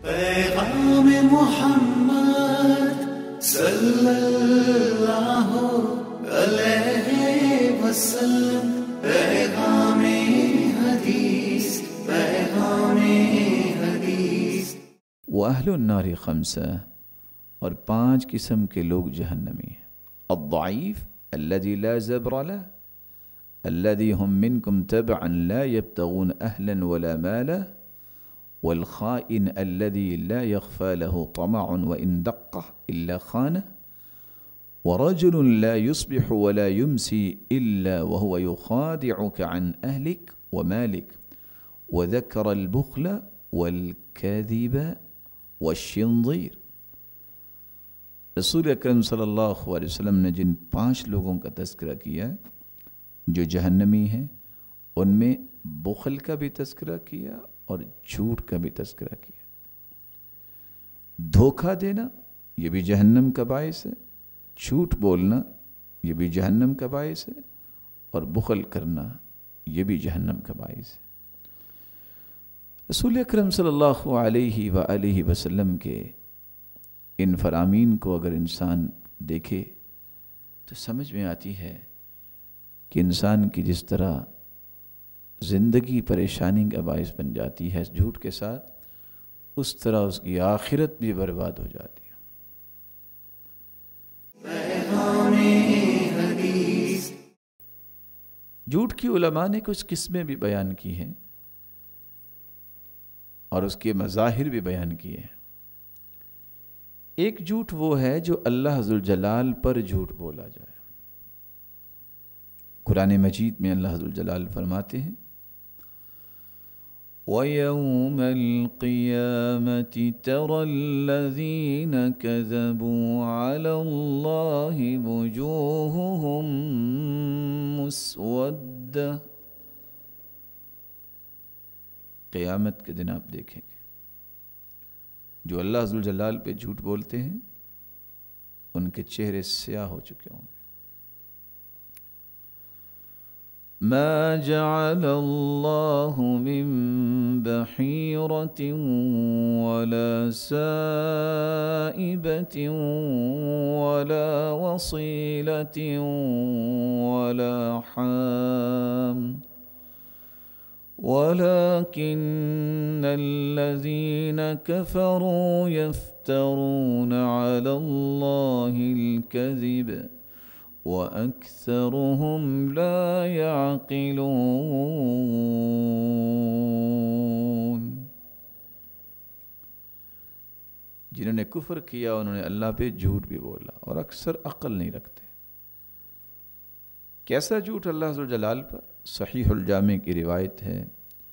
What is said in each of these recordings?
پیغام محمد صلی اللہ علیہ وسلم، پیغام حدیث، پیغام حدیث۔ وَأَهْلُ النَّارِ خَمْسَةٌ، اور 5 قسم کے لوگ جہنمی ہیں۔ الضعیف الذي لا زبر له، الذي هم منكم تبعا لا يبتغون أهلا ولا مالا، والخائن الذي لا يخفى له طمع وإن دقه إلا خانه، ورجل لا يصبح ولا يمسي إلا وهو يخادعك عن أهلك ومالك، وذكر البخل والكذب والشنظير۔ رسول اکرم صلی اللہ علیہ وسلم نے جن 5 لوگوں کا تذکرہ کیا جو جہنمی ہیں، ان میں بخل کا بھی تذکرہ کیا اور جھوٹ کا بھی تذکرہ کیا۔ دھوکہ دینا یہ بھی جہنم کا باعث ہے، جھوٹ بولنا یہ بھی جہنم کا باعث ہے، اور بخل کرنا یہ بھی جہنم کا باعث ہے۔ رسول اکرم صلی اللہ علیہ وآلہ وسلم کے ان فرامین کو اگر انسان دیکھے تو سمجھ میں آتی ہے کہ انسان کی جس طرح زندگی پریشانی کا باعث بن جاتی ہے جھوٹ کے ساتھ، اس طرح اس کی آخرت بھی برباد ہو جاتی ہے۔ پیغام حدیث۔ جھوٹ کی علماء نے کچھ قسمیں بھی بیان کی ہیں اور اس کے مظاہر بھی بیان کیے ہیں۔ ایک جھوٹ وہ ہے جو اللہ ذوالجلال پر جھوٹ بولا جائے۔ قرآن مجید میں اللہ ذوالجلال فرماتے ہیں وَيَوْمَ الْقِيَامَةِ تَرَى الَّذِينَ كَذَبُوا عَلَى اللَّهِ وُجُوهُهُمْ مُسْوَدَّةٌ۔ قیامت کے دن آپ دیکھیں گے جو اللہ ذوالجلال پہ جھوٹ بولتے ہیں ان کے چہرے سیاہ ہو چکے ہوں گے۔ ما جعل اللہ من بحیرۃ ولا سائبۃ ولا وصیلۃ ولا حام، وَلَكِنَّ الَّذِينَ كَفَرُوا يَفْتَرُونَ عَلَى اللَّهِ الْكَذِبَ وَأَكْثَرُهُمْ لَا يَعْقِلُونَ۔ جنہوں نے کفر کیا انہوں نے اللہ پہ جھوٹ بھی بولا اور اکثر عقل نہیں رکھتے۔ کیسا جھوٹ اللہ ذوالجلال پر؟ صحیح الجامع کی روایت ہے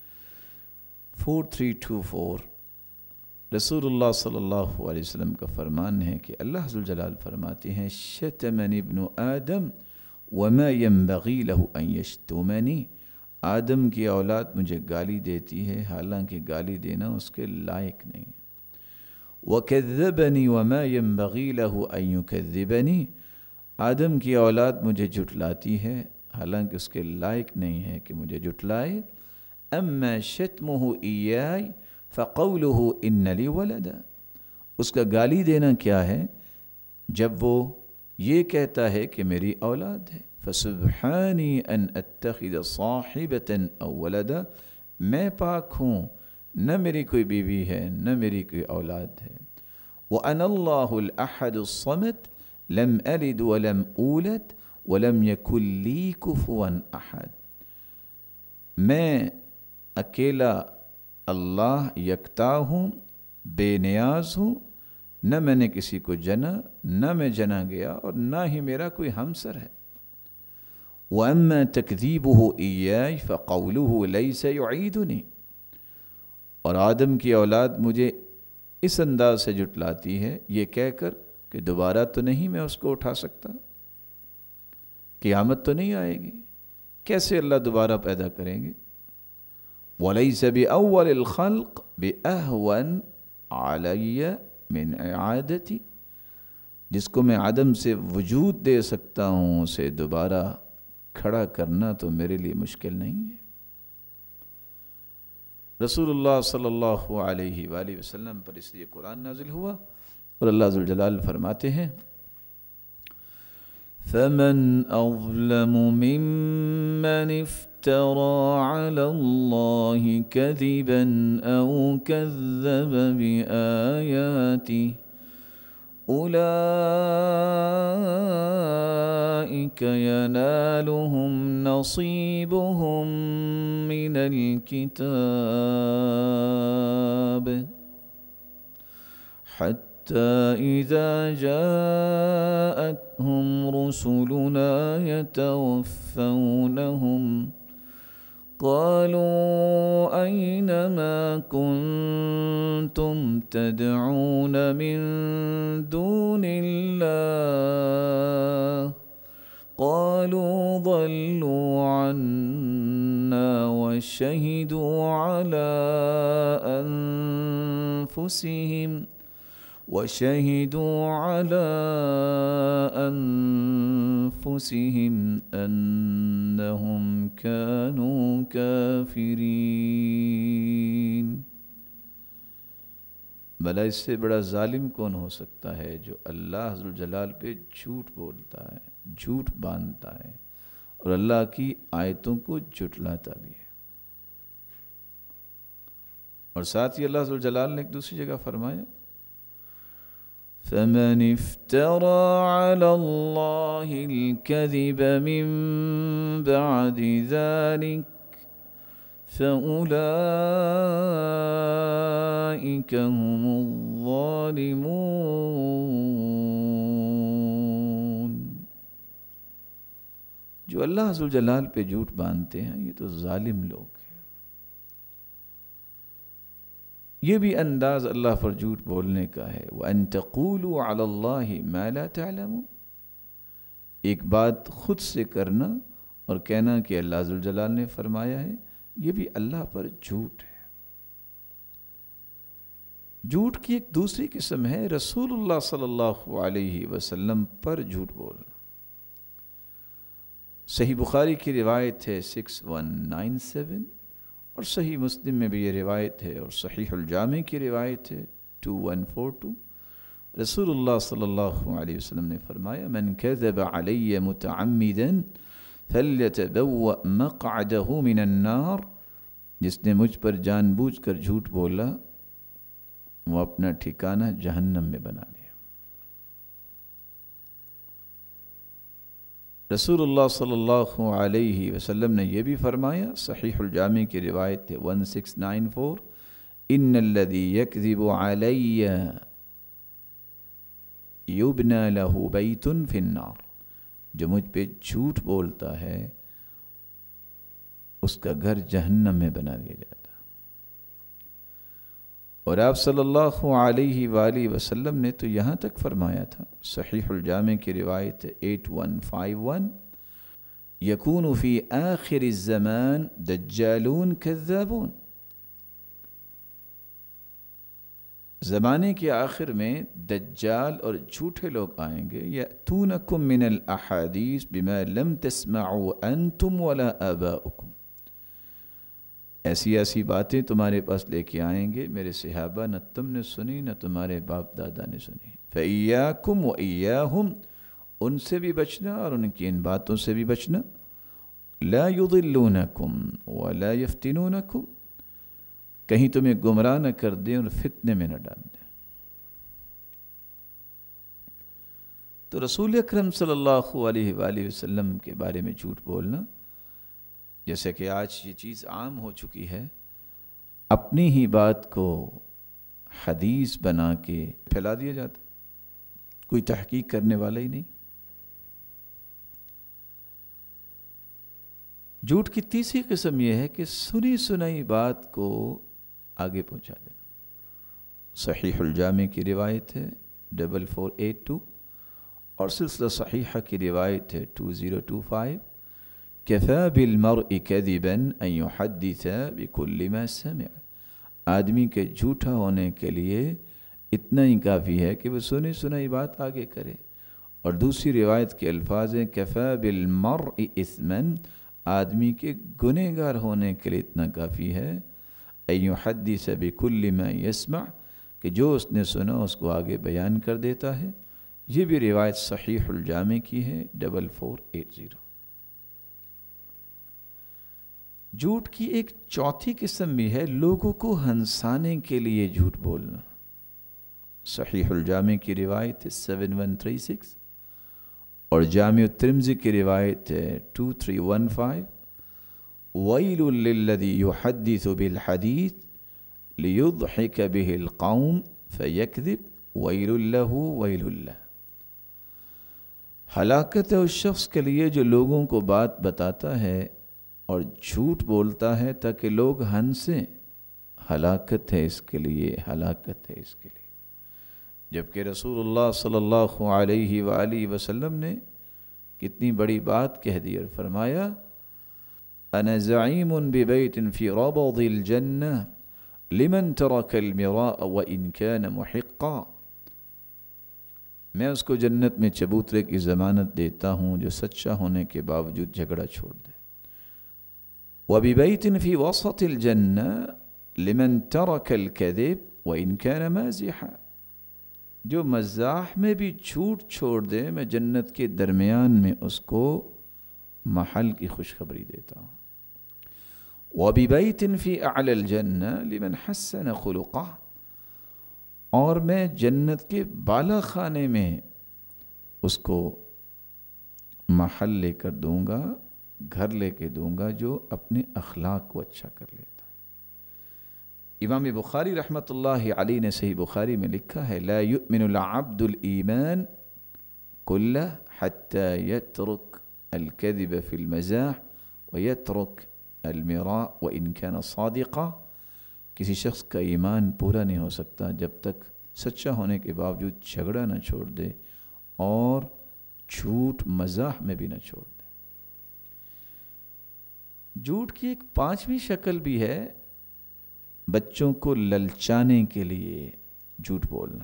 4324، رسول اللہ صلی اللہ علیہ وسلم کا فرمان ہے کہ اللہ ذوالجلال فرماتے ہیں شتمنی ابن آدم وما ينبغي له ان يشتمنی، آدم کی اولاد مجھے گالی دیتی ہے حالانکہ گالی دینا اس کے لائق نہیں ہے۔ وکذبنی وما ينبغي له ان يكذبنی، آدم کی اولاد مجھے جھٹلاتی ہے حالانکہ اس کے لائق نہیں ہے کہ مجھے جھٹلائے۔ اما شتمہ ایائی فقولہ ان لی ولدا، اس کا گالی دینا کیا ہے؟ جب وہ یہ کہتا ہے کہ میری اولاد ہے۔ فسبحانی ان اتخذ صاحبۃ او ولدا، میں پاک ہوں نہ میری کوئی بیوی ہے نہ میری کوئی اولاد ہے۔ وَأَنَا اللَّهُ الْأَحَدُ الصَّمَدُ لم ألد ولم أولد ولم يكن لي كفوا أحد، میں اکیلا اللہ یکتا ہوں، بے نیاز ہوں، نہ میں نے کسی کو جنا نہ میں جنا گیا اور نہ ہی میرا کوئی ہمسر ہے۔ وَأَمَّا تَكْذِيبُهُ إِيَّايَ فَقَوْلُهُ لَيْسَ يُعِيدُنِي، اور آدم کی اولاد مجھے اس انداز سے جھٹلاتی ہے یہ کہہ کر کہ دوبارہ تو نہیں میں اس کو اٹھا سکتا، قیامت تو نہیں آئے گی، کیسے اللہ دوبارہ پیدا کریں گے؟ وَلَيْسَ بِأَوَّلِ الْخَلْقِ بِأَهْوَنَ عَلَيَّ مِنْ إِعَادَتِي، جس کو میں عدم سے وجود دے سکتا ہوں اسے دوبارہ کھڑا کرنا تو میرے لیے مشکل نہیں ہے۔ رسول اللہ صلی اللہ علیہ وآلہ وسلم پر اس لیے قرآن نازل ہوا، اور اللہ ذوالجلال فرماتے ہیں فَمَنْ أَظْلَمُ مِمَّنِ افْتَرَى عَلَى اللَّهِ كَذِبًا أَوْ كَذَّبَ بِآيَاتِهِ أُولَئِكَ يَنَالُهُمْ نَصِيبُهُمْ مِنَ الْكِتَابِ حَتَّى إِذَا جَاءَتْهُمْ رُسُلُنَا يَتَوَفَّوْنَهُمْ قالوا أين ما كنتم تدعون من دون الله قالوا ضلوا عنا وشهدوا على أنفسهم أنهم كانوا كافرين۔ بھلا اس سے بڑا ظالم کون ہو سکتا ہے جو اللہ ذوالجلال پہ جھوٹ بولتا ہے، جھوٹ باندھتا ہے اور اللہ کی آیتوں کو جھٹلاتا بھی ہے۔ اور ساتھ ہی اللہ ذوالجلال نے ایک دوسری جگہ فرمایا فَمَنِ افْتَرَى عَلَى اللَّهِ الْكَذِبَ مِن بَعْدِ ذَلِكَ فَأُولَئِكَ هُمُ الظَّالِمُونَ۔ جو اللہ ذوالجلال پہ جھوٹ باندھتے ہیں یہ تو ظالم لوگ ہیں۔ یہ بھی انداز اللہ پر جھوٹ بولنے کا ہے، وَأَن تَقُولُوا عَلَى اللَّهِ مَا لَا تَعْلَمُونَ، ایک بات خود سے کرنا اور کہنا کہ اللہ ذوالجلال نے فرمایا ہے، یہ بھی اللہ پر جھوٹ ہے۔ جھوٹ کی ایک دوسری قسم ہے رسول اللہ صلی اللہ علیہ وسلم پر جھوٹ بولنا۔ صحیح بخاری کی روایت ہے 6197، اور صحیح مسلم میں بھی یہ روایت ہے، اور صحیح الجامع کی روایت ہے 2142۔ رسول اللہ صلی اللہ علیہ وسلم نے فرمایا من کذب علی متعمدا فلیتبوأ مقعدہ من النار، جس نے مجھ پر جان بوجھ کر جھوٹ بولا وہ اپنا ٹھکانہ جہنم میں بنا لیا۔ رسول اللہ صلی اللہ علیہ وسلم نے یہ بھی فرمایا، صحیح الجامع کی روایت ہے 1694، ان الذی یکذب علی یبنى له بیت فی النار، جو مجھ پہ جھوٹ بولتا ہے اس کا گھر جہنم میں بنا دیا جاتا ہے۔ اور آپ صلی اللہ علیہ وآلہ وسلم نے تو یہاں تک فرمایا تھا، صحیح الجامع کی روایت 8151، یکون فی آخر الزمان دجالون کذابون، زمانے کے آخر میں دجال اور جھوٹے لوگ آئیں گے، یأتونکم من الاحادیث بما لم تسمعوا انتم ولا آباؤکم، ایسی ایسی باتیں تمہارے پاس لے کے آئیں گے میرے صحابہ نہ تم نے سنی نہ تمہارے باپ دادا نے سنی۔ فَإِيَّاكُمْ وَإِيَّاهُمْ، ان سے بھی بچنا اور ان کی ان باتوں سے بھی بچنا۔ لَا يُضِلُّونَكُمْ وَلَا يَفْتِنُونَكُمْ، کہیں تمہیں گمراہ نہ کر دیں اور فتنے میں نہ ڈال دیں۔ تو رسول اکرم صلی اللہ علیہ وآلہ وسلم کے بارے میں جھوٹ بولنا، جیسے کہ آج یہ چیز عام ہو چکی ہے، اپنی ہی بات کو حدیث بنا کے پھیلا دیا جاتا، کوئی تحقیق کرنے والا ہی نہیں۔ جھوٹ کی تیسری قسم یہ ہے کہ سنی سنائی بات کو آگے پہنچا دینا۔ صحیح الجامع کی روایت ہے 4482، اور سلسلہ صحیحہ کی روایت ہے 2025، کفا بالمرء کذبا ان یحدث بکل ما سمع، آدمی کے جھوٹا ہونے کے لیے اتنا ہی کافی ہے کہ وہ سنی سنائی بات آگے کرے۔ اور دوسری روایت کے الفاظ ہیں کفا بالمرء اثما، آدمی کے گنہگار ہونے کے لیے اتنا کافی ہے ان یحدث بکل ما یسمع، کہ جو اس نے سنا اس کو آگے بیان کر دیتا ہے۔ یہ بھی روایت صحیح الجامع کی ہے 4480۔ جھوٹ کی ایک چوتھی قسم بھی ہے، لوگوں کو ہنسانے کے لیے جھوٹ بولنا۔ صحیح الجامع کی روایت ہے 7136، اور جامع الترمذی کی روایت ہے 2315۔ وَيْلٌ لِلَّذِي يُحَدِّثُ بِالْحَدِيثِ لِيُضْحِكَ بِهِ الْقَوْمِ فَيَكْذِبْ وَيْلٌ لَهُ وَيْلٌ لَهُ۔ ہلاکت ہے اس شخص کے لیے جو لوگوں کو بات بتاتا ہے اور جھوٹ بولتا ہے تاکہ لوگ ہنسیں۔ ہلاکت ہے اس کے لیے، ہلاکت ہے اس کے لیے۔ جبکہ رسول اللہ صلی اللہ علیہ وآلہ وسلم نے کتنی بڑی بات کہہ دی اور فرمایا انا زعیم ببیت فی ربض الجنہ لمن ترک المراء وان کان محقا، میں اس کو جنت میں چبوترے کی ضمانت دیتا ہوں جو سچا ہونے کے باوجود جھگڑا چھوڑ دے۔ وببیت فی وسط الجنہ لمن ترک الکذب وان کان مازحا، جو مزاح میں بھی جھوٹ چھوڑ دے میں جنت کے درمیان میں اس کو محل کی خوشخبری دیتا ہوں۔ وَبِبَيْتٍ فِي أَعْلَى الْجَنَّةِ لِمَنْ حَسَّنَ خُلُقَهُ، اور میں جنت کے بالا خانے میں اس کو محل لے کر دوں گا، گھر لے کے دوں گا جو اپنے اخلاق کو اچھا کر لیتا ہے۔ امام بخاری رحمۃ اللہ علیہ نے صحیح بخاری میں لکھا ہے لا یؤمن العبد الایمان کلہ حتی یترک الکذب فی المزاح ویترک المراء وان کان صادقا، کسی شخص کا ایمان پورا نہیں ہو سکتا جب تک سچا ہونے کے باوجود جھگڑا نہ چھوڑ دے اور جھوٹ مزاح میں بھی نہ چھوڑ دے۔ جھوٹ کی ایک پانچویں شکل بھی ہے، بچوں کو للچانے کے لیے جھوٹ بولنا۔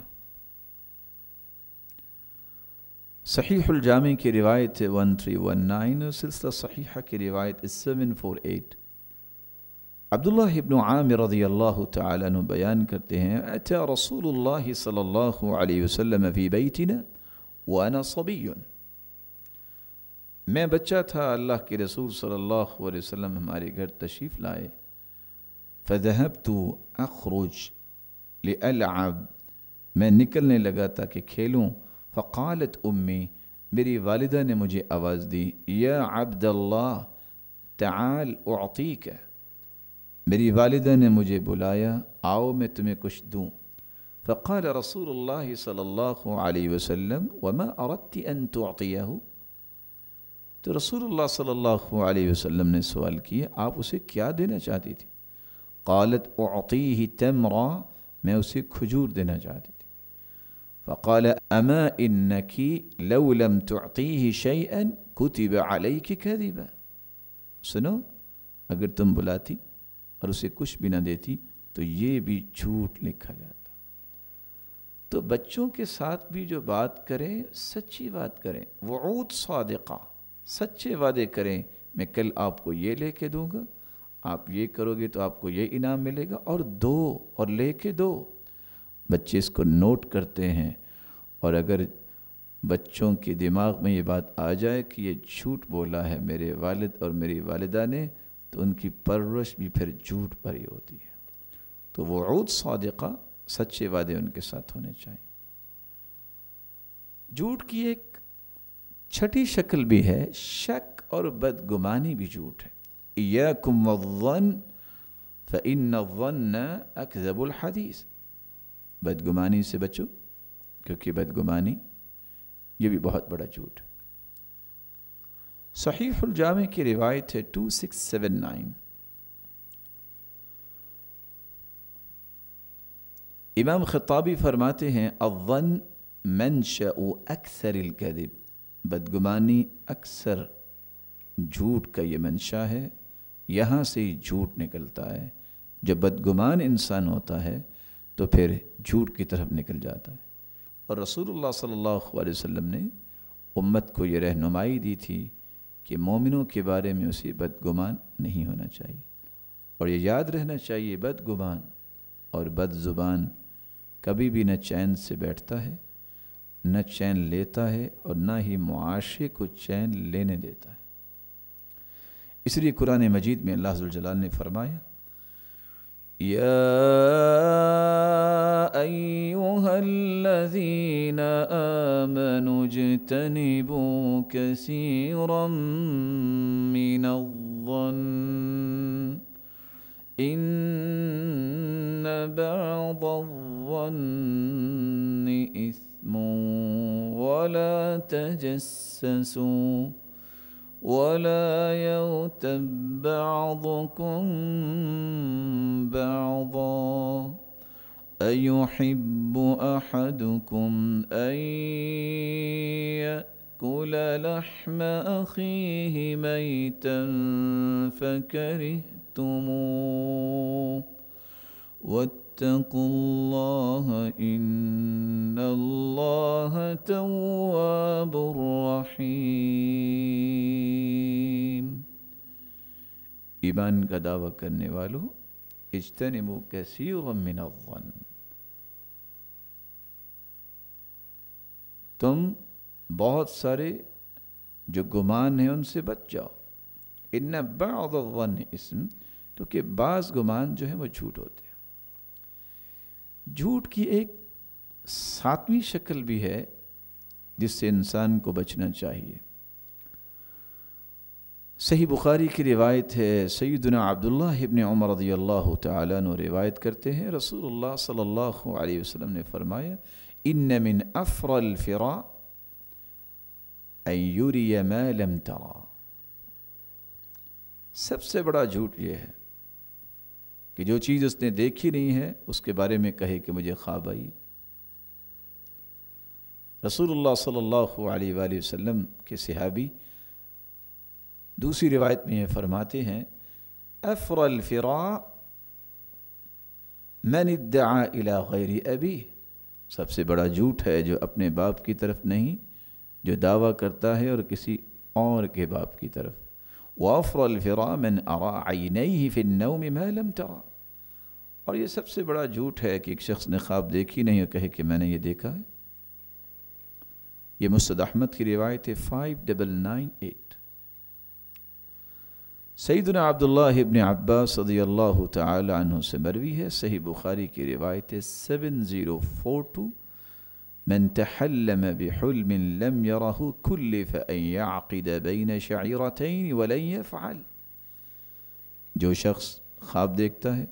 صحیح الجامع کی روایت ہے 1319، اور سلسلہ صحیحہ کی روایت 748۔ عبداللہ ابن عامر رضی اللہ تعالیٰ عنہ بیان کرتے ہیں اتی رسول اللہ صلی اللہ علیہ وسلم فی بیتنا وانا صبی، میں بچہ تھا، اللہ کے رسول صلی اللہ علیہ وسلم ہمارے گھر تشریف لائے۔ فذهبت اخرج لألعب، میں نکلنے لگا تاکہ کھیلوں۔ فقالت امی، میری والدہ نے مجھے آواز دی، یا عبد اللہ تعال اعطیک، میری والدہ نے مجھے بلایا، آؤ میں تمہیں کچھ دوں۔ فقال رسول اللہ صلی اللہ علیہ وسلم وما اردت ان تعطیہ، تو رسول اللہ صلی اللہ علیہ وسلم نے سوال کیا آپ اسے کیا دینا چاہتی تھی؟ قالت اعطیہ تمرا، میں اسے کھجور دینا چاہتی تھی۔ فقال اما انکی لو لم تعطیہ شیئا کتب علیک کذبا، سنو اگر تم بلاتی اور اسے کچھ بھی نہ دیتی تو یہ بھی جھوٹ لکھا جاتا۔ تو بچوں کے ساتھ بھی جو بات کریں سچی بات کریں، وعود صادقہ، سچے وعدے کریں، میں کل آپ کو یہ لے کے دوں گا، آپ یہ کرو گے تو آپ کو یہ انعام ملے گا، اور دو اور لے کے دو۔ بچے اس کو نوٹ کرتے ہیں، اور اگر بچوں کے دماغ میں یہ بات آ جائے کہ یہ جھوٹ بولا ہے میرے والد اور میری والدہ نے، تو ان کی پرورش بھی پھر جھوٹ پر ہی ہوتی ہے۔ تو وعود صادقہ، سچے وعدے ان کے ساتھ ہونے چاہیے۔ جھوٹ کی ایک چھٹی شکل بھی ہے، شک اور بدگمانی بھی جھوٹ ہے۔ ایاکم والظن فإن الظن اکذب الحدیث، بدگمانی سے بچو کیونکہ بدگمانی یہ بھی بہت بڑا جھوٹ ہے۔ صحیح الجامع کی روایت ہے 2679۔ امام خطابی فرماتے ہیں الظن منشأ اکثر الکذب، بدگمانی اکثر جھوٹ کا یہ منشا ہے، یہاں سے ہی جھوٹ نکلتا ہے۔ جب بدگمان انسان ہوتا ہے تو پھر جھوٹ کی طرف نکل جاتا ہے۔ اور رسول اللہ صلی اللہ علیہ وسلم نے امت کو یہ رہنمائی دی تھی کہ مومنوں کے بارے میں اسے بدگمان نہیں ہونا چاہیے، اور یہ یاد رہنا چاہیے بدگمان اور بد زبان کبھی بھی نہ چین سے بیٹھتا ہے، نہ چین لیتا ہے، اور نہ ہی معاشرے کو چین لینے دیتا ہے۔ اس لیے قرآن مجید میں اللہ ذوالجلال نے فرمایا یا ایھا الذین آمنوا اجتنبوا کثیرا من الظن ان بعض الظن اثم ولا تجسسوا ولا يغتب بعضكم بعضا أيحب أحدكم أن يأكل لحم أخيه ميتا فكرهتموه واتقوا الله إن الله تواب رحیم۔ ایمان کا دعویٰ کرنے والوں اجتنبوا کثیرا من الظن، تم بہت سارے جو گمان ہیں ان سے بچ جاؤ۔ ان بعض الظن اسم، کیونکہ بعض گمان جو ہیں وہ جھوٹ ہوتے ہیں۔ جھوٹ کی ایک ساتویں شکل بھی ہے جس سے انسان کو بچنا چاہیے۔ صحیح بخاری کی روایت ہے، سیدنا عبداللہ ابن عمر رضی اللہ تعالیٰ عنہ روایت کرتے ہیں، رسول اللہ صلی اللہ علیہ وسلم نے فرمایا ان من افر الفراء ان یری ما لم ترى، سب سے بڑا جھوٹ یہ ہے کہ جو چیز اس نے دیکھی نہیں ہے اس کے بارے میں کہے کہ مجھے خواب آئی۔ رسول اللہ صلی اللہ علیہ وآلہ وسلم کے صحابی دوسری روایت میں یہ فرماتے ہیں افر الفراء من ادعا الى غیر ابی، سب سے بڑا جھوٹ ہے جو اپنے باپ کی طرف نہیں، جو دعویٰ کرتا ہے اور کسی اور کے باپ کی طرف۔ وافر الفراء من ارى عینیہ فی النوم ما لم ترى، اور یہ سب سے بڑا جھوٹ ہے کہ ایک شخص نے خواب دیکھی نہیں اور کہے کہ میں نے یہ دیکھا ہے۔ یہ مسند احمد کی روایت ہے 5998۔ سیدنا عبداللہ ابن عباس رضی اللہ تعالی عنہ سے مروی ہے، صحیح بخاری کی روایت ہے 7042، من تحلم بحلم لم يره كلف ان يعقد بين شعيرتين ولن يفعل، جو شخص خواب دیکھتا ہے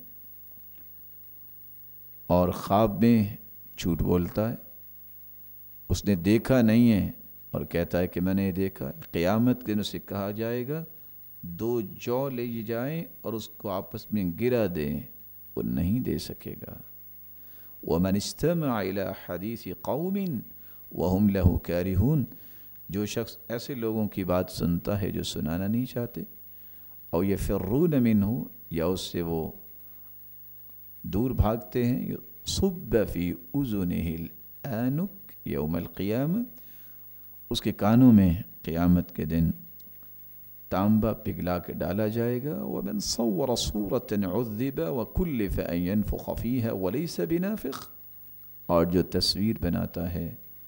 اور خواب میں جھوٹ بولتا ہے، اس نے دیکھا نہیں ہے اور کہتا ہے کہ میں نے دیکھا ہے، قیامت کے دن اسے کہا جائے گا 2 جو لے جائیں اور اس کو آپس میں گرا دیں، وہ نہیں دے سکے گا۔ وَمَنِ اسْتَمَعَ إِلَىٰ حَدِيثِ قَوْمٍ وَهُمْ لَهُ كَارِهُونَ، جو شخص ایسے لوگوں کی بات سنتا ہے جو سنانا نہیں چاہتے، او يَفِرُّونَ مِنْهُ، یا اس سے وہ دور بھاگتے ہیں، صُبَّ فِي أُذُنِهِ الْآنُكَ يَوْمَ الْقِيَامَةِ، اس کے کانوں میں قیامت کے دن تانبا پگھلا کے ڈالا جائے گا۔ وَمَنْ صَوَّرَ صُورَةً عُذِّبَ وَكُلِّفَ أَنْ يَنْفُخَ فِيهَا وَلَيْسَ بِنَافِخٍ، اور جو تصویر بناتا ہے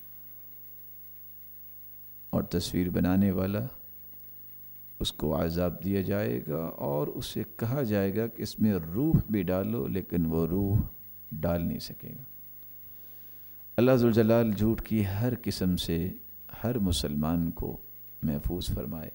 اور تصویر بنانے والا، اس کو عذاب دیا جائے گا اور اسے کہا جائے گا کہ اس میں روح بھی ڈالو، لیکن وہ روح ڈال نہیں سکے گا۔ اللہ ذوالجلال جھوٹ کی ہر قسم سے ہر مسلمان کو محفوظ فرمائے۔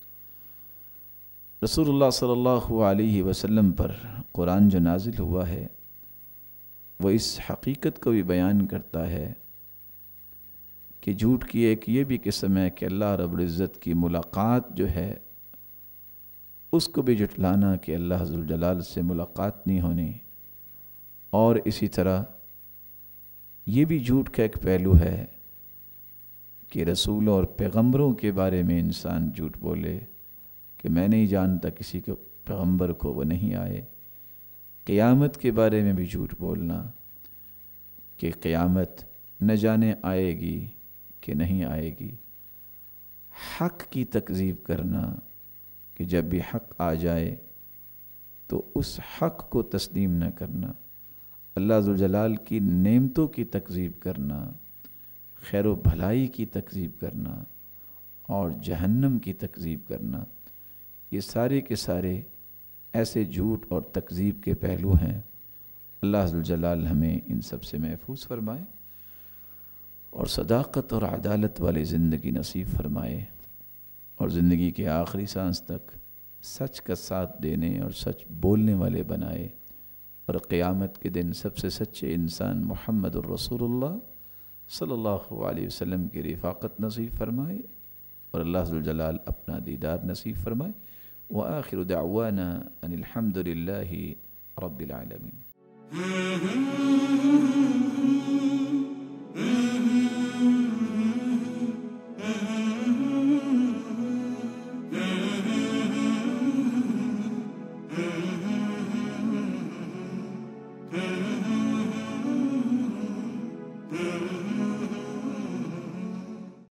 رسول اللہ صلی اللہ علیہ وسلم پر قرآن جو نازل ہوا ہے وہ اس حقیقت کو بھی بیان کرتا ہے کہ جھوٹ کی ایک یہ بھی قسم ہے کہ اللہ رب العزت کی ملاقات جو ہے اس کو بھی جھٹلانا کہ اللہ ذوالجلال سے ملاقات نہیں ہونی، اور اسی طرح یہ بھی جھوٹ کا ایک پہلو ہے کہ رسولوں اور پیغمبروں کے بارے میں انسان جھوٹ بولے کہ میں نہیں جانتا کسی کو پیغمبر کو، وہ نہیں آئے۔ قیامت کے بارے میں بھی جھوٹ بولنا کہ قیامت نہ جانے آئے گی کہ نہیں آئے گی۔ حق کی تکذیب کرنا کہ جب بھی حق آ جائے تو اس حق کو تسلیم نہ کرنا، اللہ ذوالجلال کی نعمتوں کی تکذیب کرنا، خیر و بھلائی کی تکذیب کرنا اور جہنم کی تکذیب کرنا، یہ سارے کے سارے ایسے جھوٹ اور تکذیب کے پہلو ہیں۔ اللہ ذوالجلال ہمیں ان سب سے محفوظ فرمائے اور صداقت اور عدالت والی زندگی نصیب فرمائے، اور زندگی کے آخری سانس تک سچ کا ساتھ دینے اور سچ بولنے والے بنائے، اور قیامت کے دن سب سے سچے انسان محمد الرسول اللہ صلی اللہ علیہ وسلم کی رفاقت نصیب فرمائے، اور اللہ ذوالجلال اپنا دیدار نصیب فرمائے۔ وآخر دعوانا ان الحمد للہ رب العالمین۔